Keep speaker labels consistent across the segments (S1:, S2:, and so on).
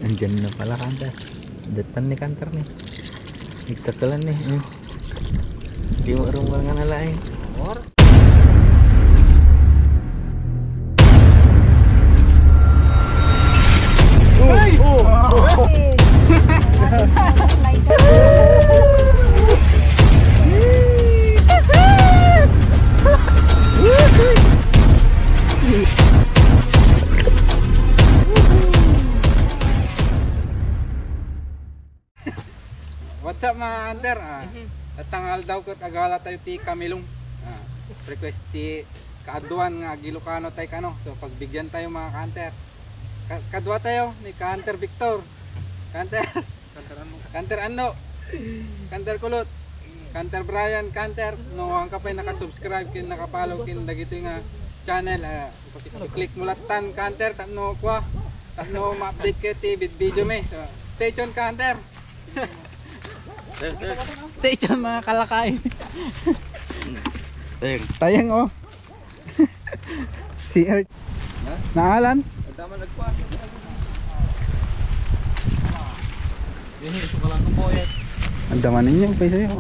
S1: Andyan na pala kanter. Datan ni kanter nih. Nagtakalan nih. Di warung nga nalain.
S2: What's up mga hunter? Natangal daw kat agala tayo ti Kamilong. Request ti kaaduan nga Gilocano tayo kano. So pagbigyan tayo mga hunter. Kadwa tayo ni Hunter Victor. Hunter ano? Hunter Kulot. Hunter Brian, Hunter no ang kapay naka-subscribe kin naka-follow kin dagito nga channel. I-click mo latan Hunter tapno kwa. Tapno ma-update ket ti video me. So, stay tuned Hunter.
S1: Stay dyan mga kalakay.
S2: Tayang oh. Si Earth. Naalan?
S1: Daman nagpas. Ini suka lang kumoyet.
S2: Ang daman ninyo pa sa'yo.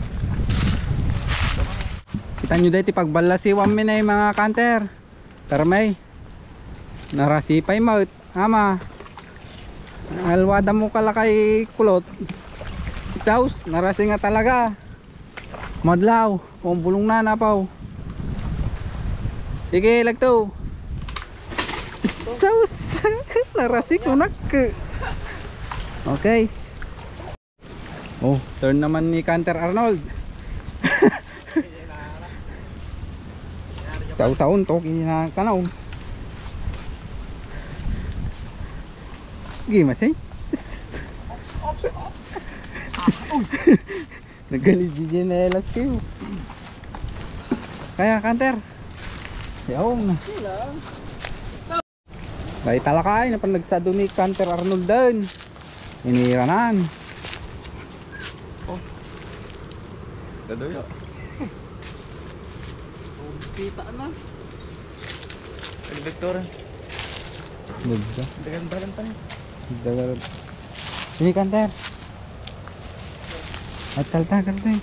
S2: Kita nyo dahil pagbala si Wami na yung mga kanter. Tarmay. Narasipay mo. Ama. Alwada mo kalakay kulot. Saus. Narasi nga talaga. Madlaw. Pumbulong na napaw. Sige lagto. Saus. Narasi ko nak. Okay. Oh, turn naman ni Hunter Arnold. Taon-taon to kinakanaw. Gimas eh. Nagalit din na elas kayo. Kaya Hunter. Yaong na. Bay talakay na panagsado ni Hunter Arnold din. Iniranan.
S1: Gadoy. Kita na. Ang Victor.
S2: Ganda.
S1: Dagan-dagan tayo.
S2: Dagan. Ini Hunter. At taltagan tayo.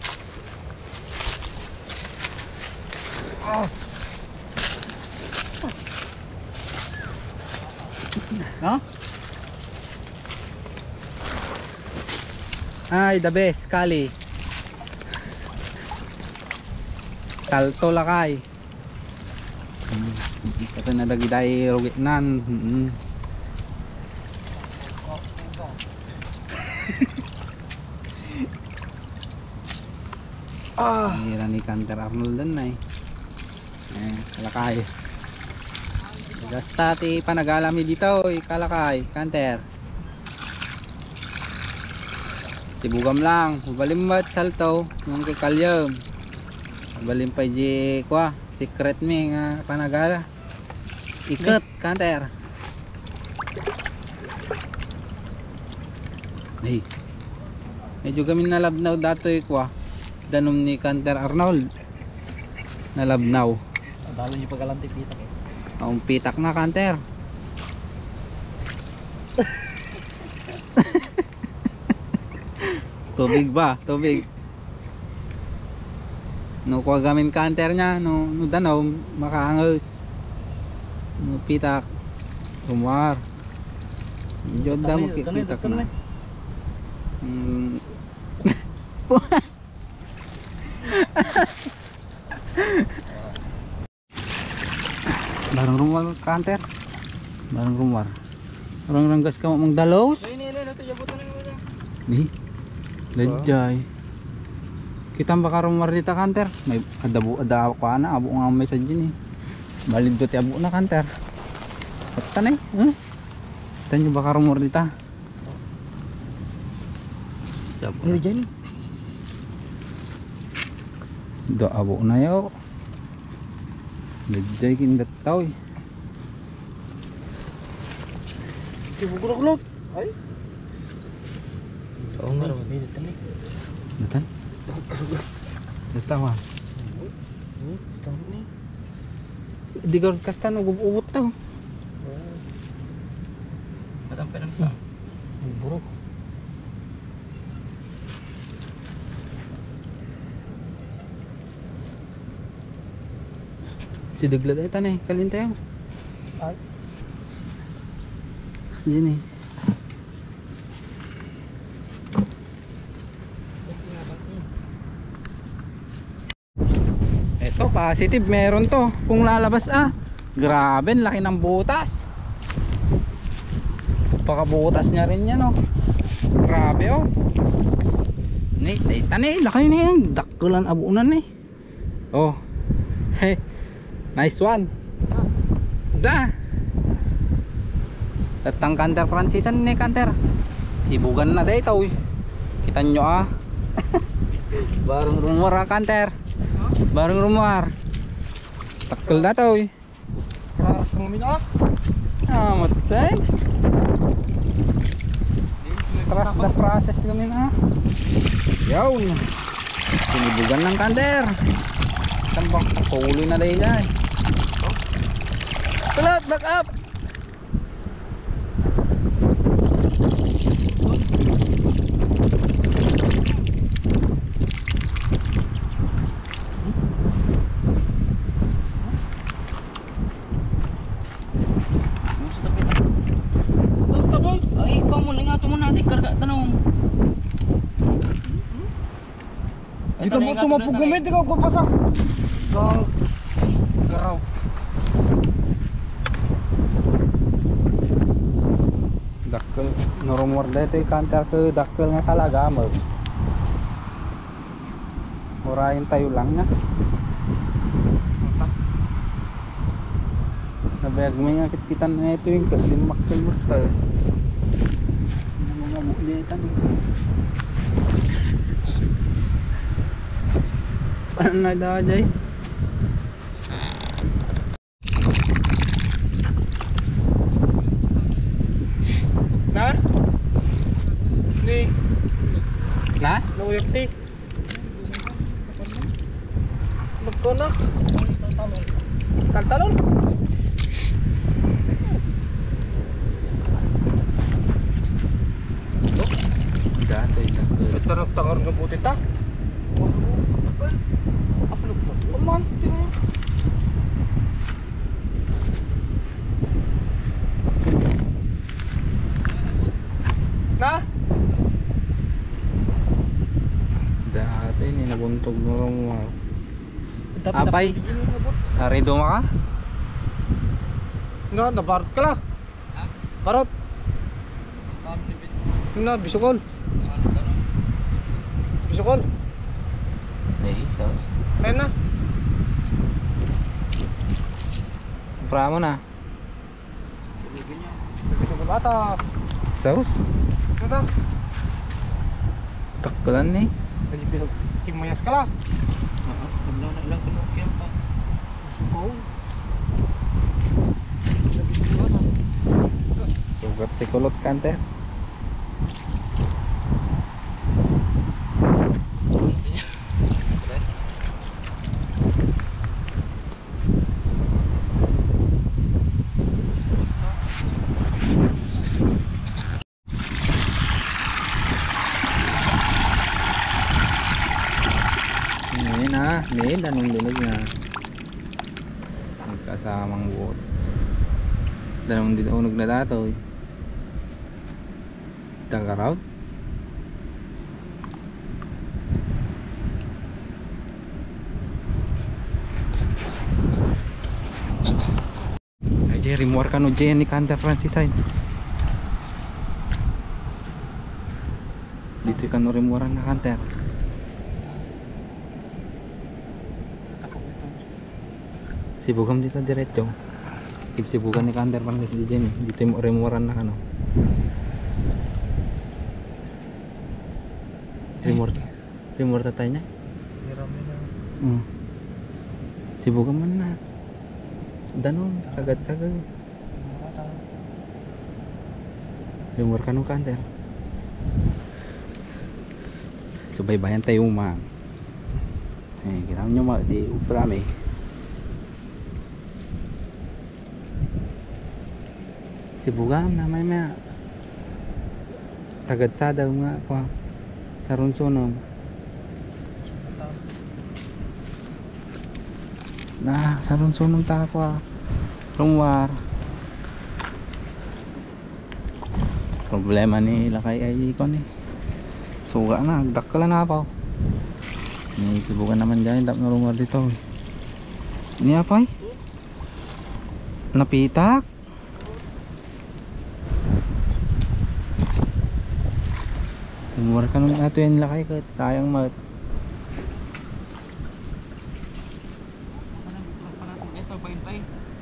S2: No? Ay, the best, Kali. Salto lakay. Ito na lagi dahil rugitnan. Hira ni Hunter Arnold din na eh. Kalakay. Gasta ti panagalami dito kalakay Hunter. Sibugam lang. Balimbat salto. Nung kay kalyom. Balim pa di kwa secret mi nga panagala. Ikot Hunter. Hey. Medyo kami nalabnaw dato kwa. Danom ni Hunter Arnold. Nalabnaw.
S1: Dalo niyo pagalanti pitak eh.
S2: Ang pitak na Hunter. Tubig ba? Tubig. No kuha gamin Hunter nya no danaw makaangos. No pitak. Kumar. Joda mo pitak na. Barang rumwar Hunter. Barang rumwar. Orang ranggas ka mong dalos.
S1: Ini ito jabutan na mo.
S2: Ni. Lejay. Kita baka rumwar dita Hunter. May ada ko ana abo nga may sadya ni. Balid do ti abo na Hunter. Patan eh. Tanyo baka rumwar dita.
S1: Siapa? Ini jadi.
S2: Do abo na yo. Lejay kin dataw eh.
S1: Bukulok-kulok. Ay. Oo nga naman dito tanik.
S2: Datan? Datawa.
S1: Tahu ni.
S2: Di gawin kastan ubot daw.
S1: Matang penang sa.
S2: Buruk.
S1: Si Daglat ay tanay, kalin tayo.
S2: Ay.
S1: Diyan eh. Eto, positive, meron to. Kung lalabas grabe, laki ng butas. Pakabutas niya rin yan oh. Grabe oh. Tanay, laki na yan. Dakkulan abunan eh. Oh. Hey. Nice one. Da. Tatang kanter Francisan ni kanter. Sibugan na day taw. Kita nyo Bareng rumor kanter. Bareng rumor. Takkel na taw.
S2: Kung
S1: matay. Trust the process kami na. Yawn. Sinibugan ng kanter. Tambak, pauloy na day dyan. Kulot, back up.
S3: Ay, ikaw mo lang nga ito mo natin, karga tanong.
S2: Di ka mo tumapugumit, di ka papasak. Garaw.
S1: Dakkel, norumor dito yung kanter ke dakkel nga talaga mo. Murahin tayo lang na. Nabayag may nga kitkitan na ito yung kaslimak kalmot tayo. Mga bulitan eh. Paano na dajay?
S2: Na? Ni.
S1: Na?
S2: Nawirti. Magkona? Taltalon?
S1: Dato yung dakkel.
S2: Tarap-takar ng buti ta. Upload to. Aman, tingnan. Na?
S1: Dati ni nabuntog mo lang mo. Apay? Arido mo ka?
S2: Na, nabarot ka lang. Barot. Na, bisukol. Bisukol.
S1: Eh, sauce.
S2: Ayun na.
S1: Pra mo na.
S2: Bisukol bata.
S1: Sauce?
S2: Ano ta?
S1: Takkalan eh.
S2: Pwede pinag kimayas ka lang.
S3: Wala na ilang kinukyan pa.
S2: Bisukol.
S1: Sugat si kulot kante. May anong dinig na magkasamang butas. Dalawang dinunog na datoy. Tagaraw. Ay Jerry, muar ka no Jenny Kanta Francisan. Dito ka no rimuaran na kanter. Sibugam dito diretso. Sibugan ni kanter parang kasi dyan eh. Dito yung remuran na ano. Remur tatay niya. Sibugan man na. Danon, sagad-sagad. Remur ka nung kanter. Subaybayan tayo umang. Eh, kita nyo ma di uprame. Sibugam na may sagad daw nga ko. Sa runsunon. Sa runsunon ta ko. Rumwar. Problema ni lakay ay ikon eh. Suga na, agdakala na pa. Naisibukan naman dyan, dapat na rumwar dito. Niya pa eh. Napitak. Umur ka nung ato yan lakay kat sayang mat.
S3: Ito, pain-pain.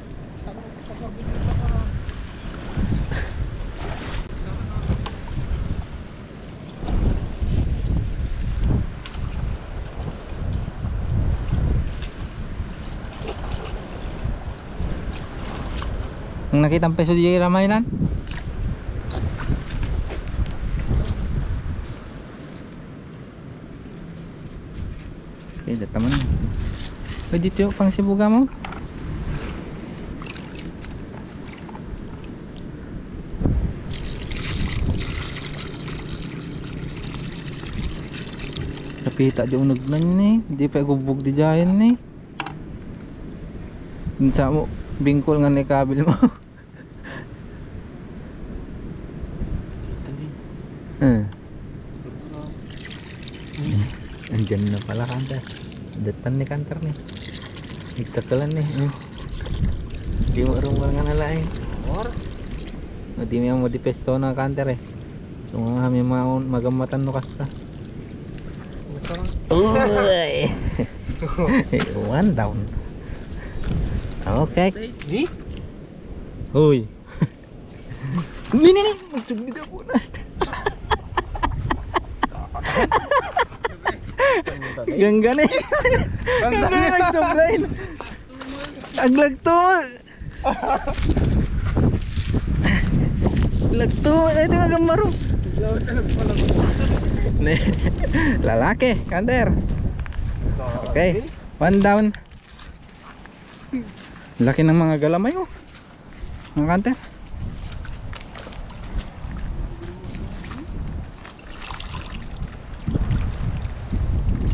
S1: Nung nakita ang peso di ramay nan. Okay, dataman. Pwede tiyo pang sibuga mo. Kapita di unagnan ni, di pa gubog di jayan ni. Sa mo bingkol nga ni kabil mo. Andyan na pala kanter. Datan ni kanter ni. Nagtakalan ni. Di mo rumor nga nala eh. Di mo di pesto na kanter eh. So nga kami magamatan no kasta. Uy. One down. Okay. Uy. Ini magsubli na po na. Ganggan eh. Ganggan nagsublay. Aglagtol. Lagtol. Ito nga gamaro. Lalaki, kanter. Okay, one down. Laki ng mga galamay oh. Mga kanter.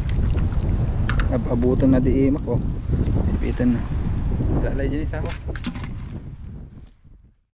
S1: Abutan na di imak oh. Sipitan na. Lalay dyan isa ako.